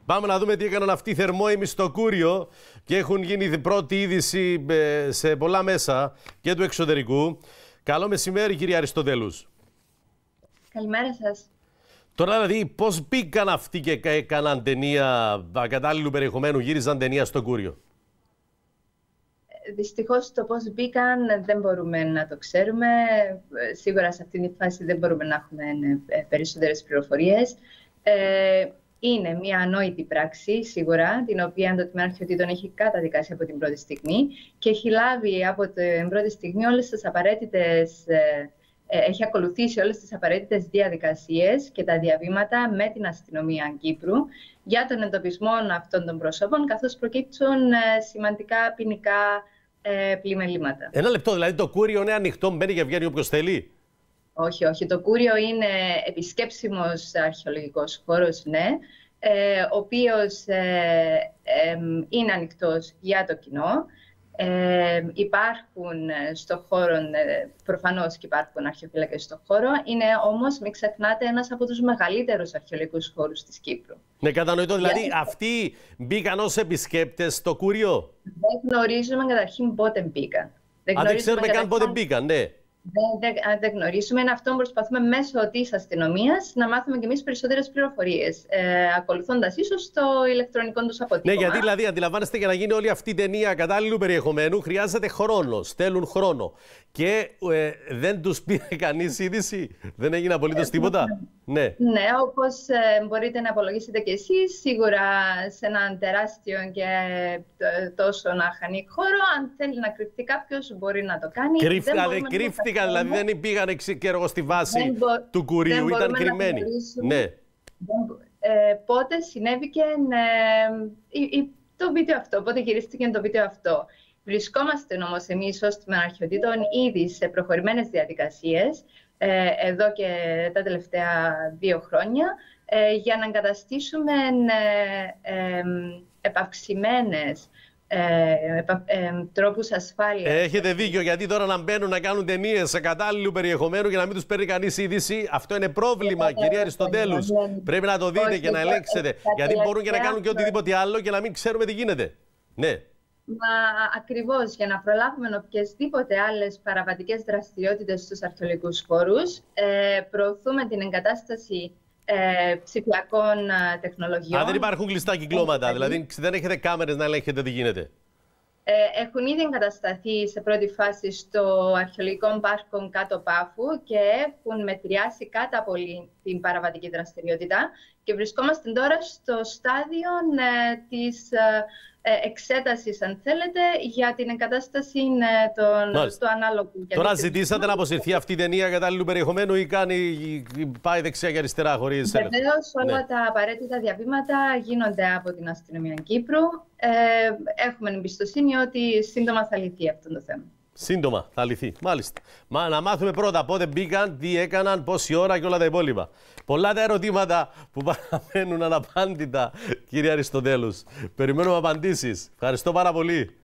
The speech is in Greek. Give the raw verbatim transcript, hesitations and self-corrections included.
Πάμε να δούμε τι έκαναν αυτοί οι θερμόιμοι στο Κούριο και έχουν γίνει πρώτη είδηση σε πολλά μέσα και του εξωτερικού. Καλό μεσημέρι, κύριε Αριστοτέλους. Καλημέρα σας. Τώρα δηλαδή πώς μπήκαν αυτοί και έκαναν ταινία ακατάλληλου περιεχομένου, γύριζαν ταινία στο Κούριο? Δυστυχώς το πώς μπήκαν δεν μπορούμε να το ξέρουμε. Σίγουρα σε αυτήν τη φάση δεν μπορούμε να έχουμε περισσότερες πληροφορίες. Ε, είναι μια ανόητη πράξη, σίγουρα, την οποία το Τμήμα Αρχαιοτήτων έχει καταδικάσει από την πρώτη στιγμή και έχει λάβει από την πρώτη στιγμή όλες τις απαραίτητες, έχει ακολουθήσει όλες τις απαραίτητες διαδικασίες και τα διαβήματα με την αστυνομία Κύπρου για τον εντοπισμό αυτών των προσώπων, καθώς προκύπτουν σημαντικά ποινικά πλημελήματα. Ένα λεπτό, δηλαδή το Κούριο είναι ανοιχτό, μπαίνει και βγαίνει όποιος θέλει? Όχι, όχι. Το Κούριο είναι επισκέψιμος αρχαιολογικός χώρος, ναι, ε, ο οποίος ε, ε, είναι ανοιχτός για το κοινό. Ε, υπάρχουν στο χώρο, ε, προφανώς και υπάρχουν αρχαιοφύλακες στο χώρο, είναι όμως, μην ξεχνάτε, ένας από τους μεγαλύτερους αρχαιολογικούς χώρους της Κύπρου. Ναι, κατανοητό. Δηλαδή, yeah. αυτοί μπήκαν ως επισκέπτες στο Κούριο? Δεν γνωρίζουμε καταρχήν πότε μπήκαν. Δεν, Α, δεν ξέρουμε καν πότε μπήκαν, ναι. Δεν, δεν, δεν γνωρίζουμε. Είναι αυτό που προσπαθούμε μέσω της αστυνομίας να μάθουμε κι εμείς περισσότερες πληροφορίες, ε, ακολουθώντας ίσως το ηλεκτρονικό τους αποτύπωμα. Ναι, γιατί δηλαδή αντιλαμβάνεστε, για να γίνει όλη αυτή η ταινία κατάλληλου περιεχομένου χρειάζεται χρόνο. Στέλνουν χρόνο. Και ε, δεν τους πήρε κανείς είδηση, δεν έγινε απολύτως τίποτα. Ναι, ναι, όπως ε, μπορείτε να απολογίσετε κι εσείς, σίγουρα σε έναν τεράστιο και τόσο αχανή χώρο, αν θέλει να κρυφτεί κάποιος, μπορεί να το κάνει. Κρύφτηκα, δεν κρύφτηκα, δηλαδή δεν πήγαν και εγώ στη βάση μπο... του Κουριού, ήταν κρυμμένοι. Ναι. Δεν, ε, πότε συνέβηκε ε, το βίντεο αυτό, πότε γυρίστηκε το βίντεο αυτό. Βρισκόμαστε όμως εμείς ως Τμήμα Αρχαιοτήτων ήδη σε προχωρημένες διαδικασίες ε, εδώ και τα τελευταία δύο χρόνια ε, για να εγκαταστήσουμε ε, ε, επαυξημένες ε, επα, ε, τρόπους ασφάλειας. Έχετε δίκιο, γιατί τώρα να μπαίνουν να κάνουν ταινίες σε κατάλληλου περιεχομένου και να μην τους παίρνει κανείς είδηση, αυτό είναι πρόβλημα, κυρία Αριστοτέλους. Πρέπει να το δείτε Όχι, και να ελέγξετε, γιατί μπορούν και να κάνουν και οτιδήποτε άλλο και να μην ξέρουμε τι γίνεται. Ναι. Μα ακριβώς, για να προλάβουμε οποιασδήποτε άλλες παραβατικές δραστηριότητες στους αρχαιολογικούς χώρους, ε, προωθούμε την εγκατάσταση ε, ψηφιακών ε, τεχνολογιών. Α, δεν υπάρχουν κλειστά κυκλώματα, δηλαδή δεν έχετε κάμερες να ελέγχετε τι γίνεται? Ε, έχουν ήδη εγκατασταθεί σε πρώτη φάση στο αρχαιολογικό πάρκο Κάτω Πάφου και έχουν μετριάσει κατά πολύ την παραβατική δραστηριότητα και βρισκόμαστε τώρα στο στάδιο ε, της ε, εξέτασης, αν θέλετε, για την εγκατάσταση ε, των, του ανάλογου. Τώρα ζητήσατε να αποσυρθεί αυτή η ταινία κατάλληλου περιεχομένου ή κάνει, πάει δεξιά και αριστερά χωρίς έλεγχο? Βεβαίως, όλα ναι. τα απαραίτητα διαβήματα γίνονται από την αστυνομία Κύπρου. Ε, έχουμε εμπιστοσύνη ότι σύντομα θα λυθεί αυτό το θέμα. Σύντομα θα λυθεί, μάλιστα. Μα να μάθουμε πρώτα πότε μπήκαν, τι έκαναν, πόση ώρα και όλα τα υπόλοιπα. Πολλά τα ερωτήματα που παραμένουν αναπάντητα, κύριε Αριστοτέλους. Περιμένουμε απαντήσεις. Ευχαριστώ πάρα πολύ.